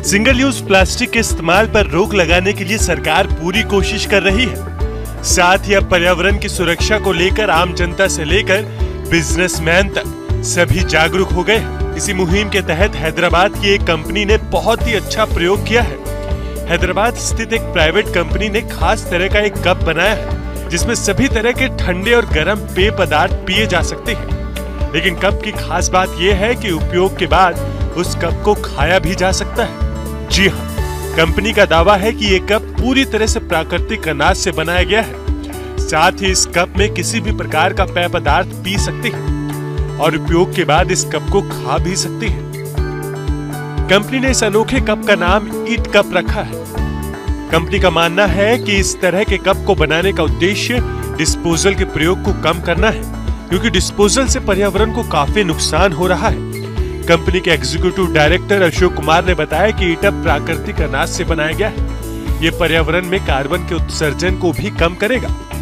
Single use plastic के इस्तेमाल पर रोक लगाने के लिए सरकार पूरी कोशिश कर रही है। साथ ही अब पर्यावरण की सुरक्षा को लेकर आम जनता से लेकर बिजनेसमैन तक सभी जागरूक हो गए हैं। इसी मुहिम के तहत हैदराबाद की एक कंपनी ने बहुत ही अच्छा प्रयोग किया है। हैदराबाद स्थित एक प्राइवेट कंपनी ने खास तरह का एक कप बनाया है जिसमें सभी तरह के ठंडे और गर्म पेय पदार्थ पिए जा सकते हैं। लेकिन कप की खास बात यह है कि उपयोग के बाद उस कप को खाया भी जा सकता है। जी हाँ, कंपनी का दावा है कि ये कप पूरी तरह से प्राकृतिक अनाज से बनाया गया है। साथ ही इस कप में किसी भी प्रकार का पेय पदार्थ पी सकते हैं और उपयोग के बाद इस कप को खा भी सकते हैं। कंपनी ने इस अनोखे कप का नाम ईट कप रखा है। कंपनी का मानना है कि इस तरह के कप को बनाने का उद्देश्य डिस्पोजल के प्रयोग को कम करना है, क्योंकि डिस्पोजल से पर्यावरण को काफी नुकसान हो रहा है। कंपनी के एग्जीक्यूटिव डायरेक्टर अशोक कुमार ने बताया कि ईटअप प्राकृतिक अनाज से बनाया गया है। ये पर्यावरण में कार्बन के उत्सर्जन को भी कम करेगा।